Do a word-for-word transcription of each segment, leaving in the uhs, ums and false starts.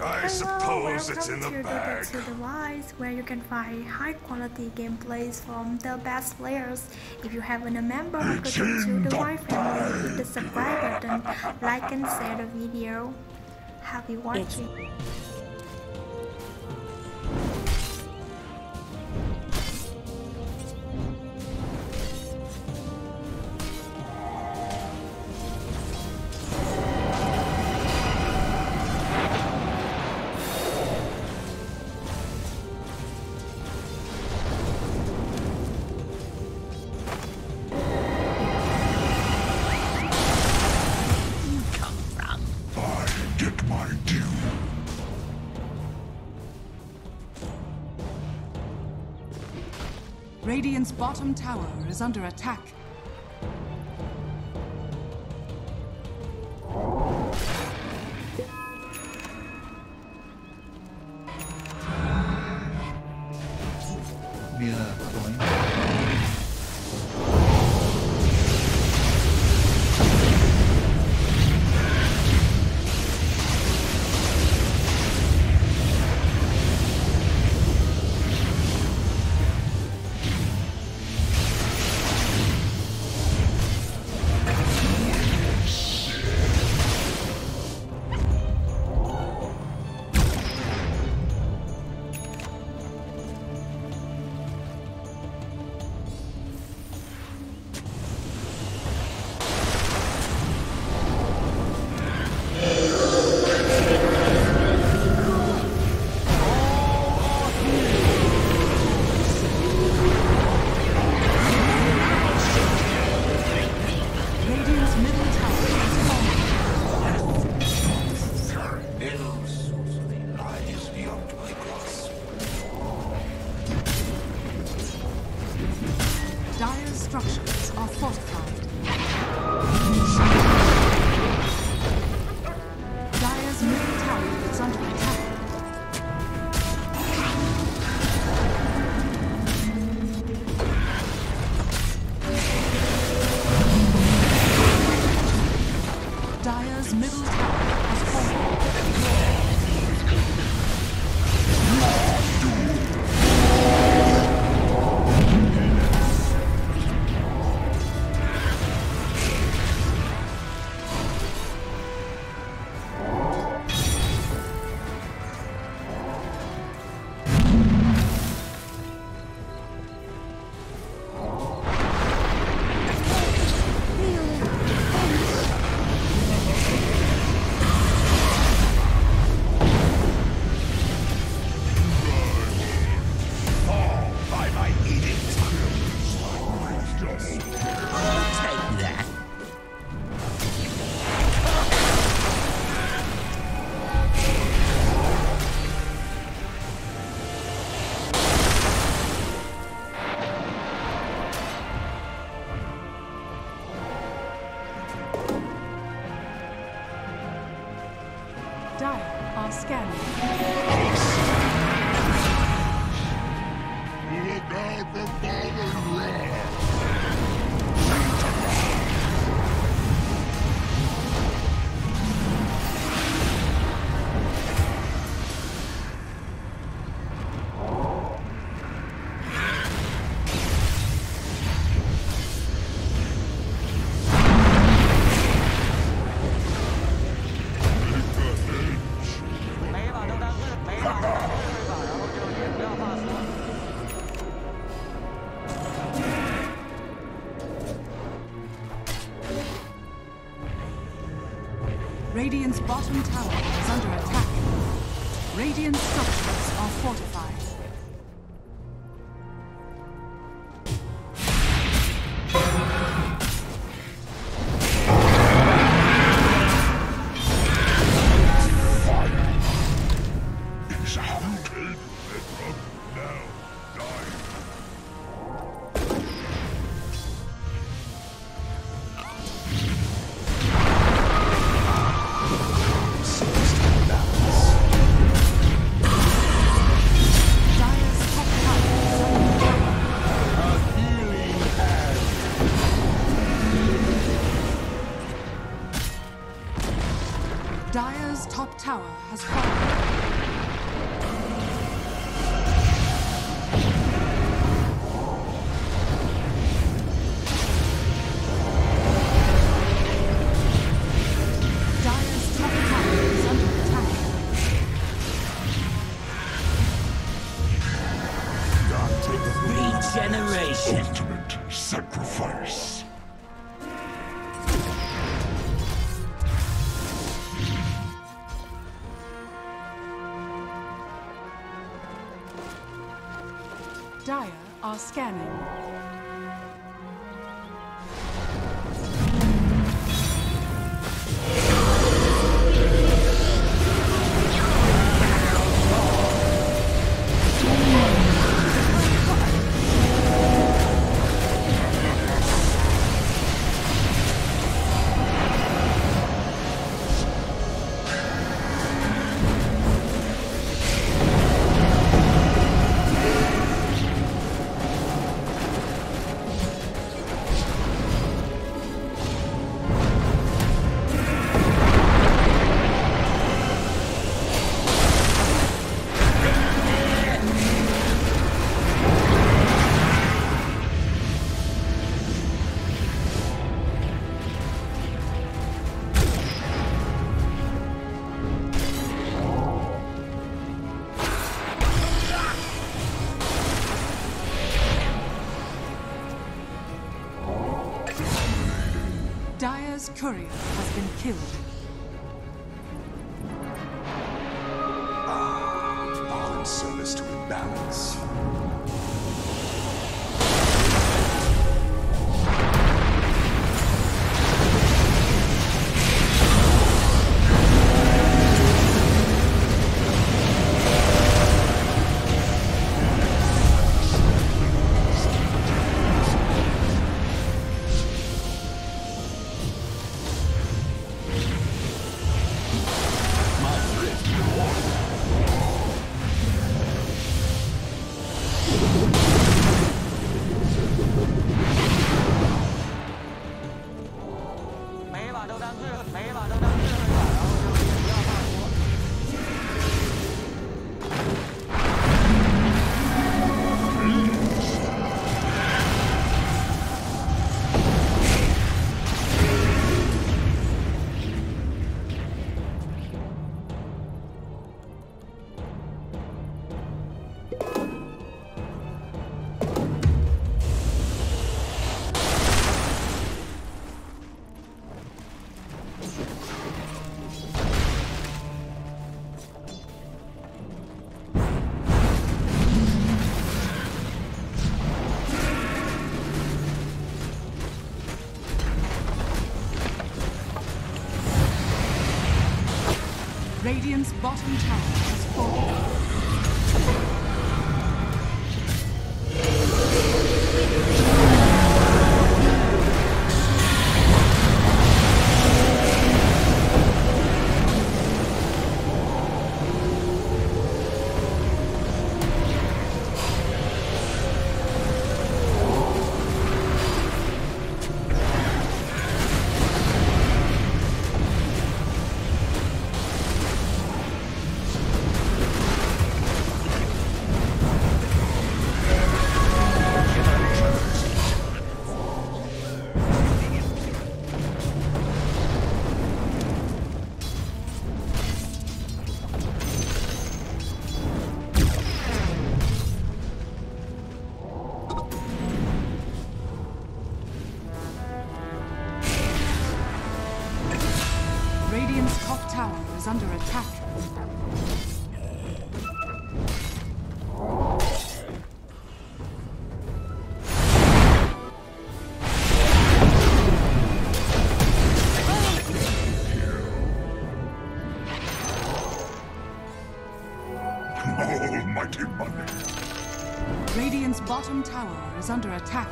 I suppose it's in the Welcome to bag. Dota two Device, where you can find high-quality gameplays from the best players. If you haven't a member of the Dota two Device family, hit the subscribe button, like and share the video. Happy watching. Radiant's bottom tower is under attack. Dire's structures are fortified. Dire's middle tower is under attack. Dire's middle tower has fallen. Dire are scanning. Look out for falling rock! Radiant's bottom tower is under attack. Radiant structures are fortified. Dire's top tower has fallen. Dire are scanning. Dire's courier has been killed. Ah, all in service to imbalance. Radiant's bottom tower has fallen. Radiant's top tower is under attack. Almighty money. Radiant's bottom tower is under attack.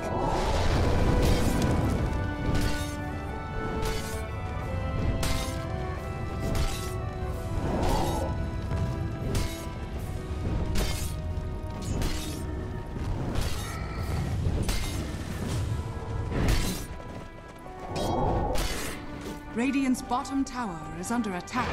Radiant's bottom tower is under attack.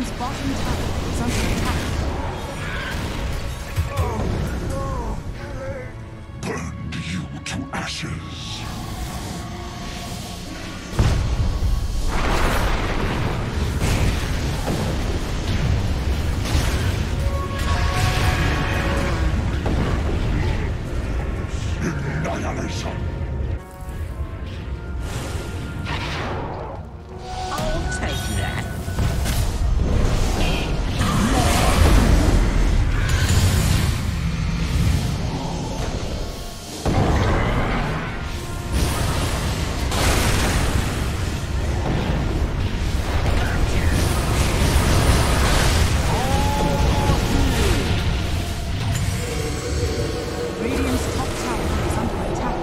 Radiant's bottom tower is under attack. Burned you to ashes. Annihilation. I'll take that. Radiant's top tower is under attack.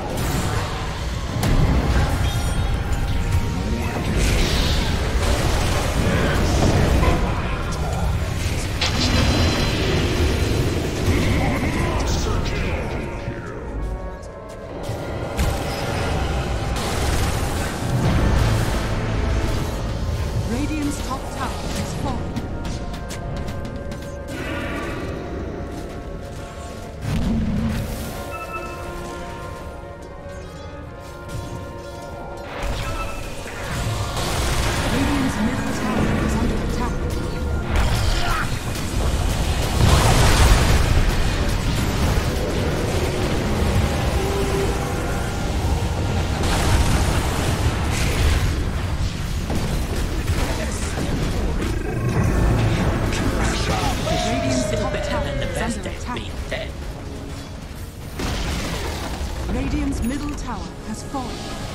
Radiant's top tower is falling. Radiant's middle tower is under attack. Radiant's Still top better tower than the is best under at attack. being dead. Radiant's middle tower has fallen.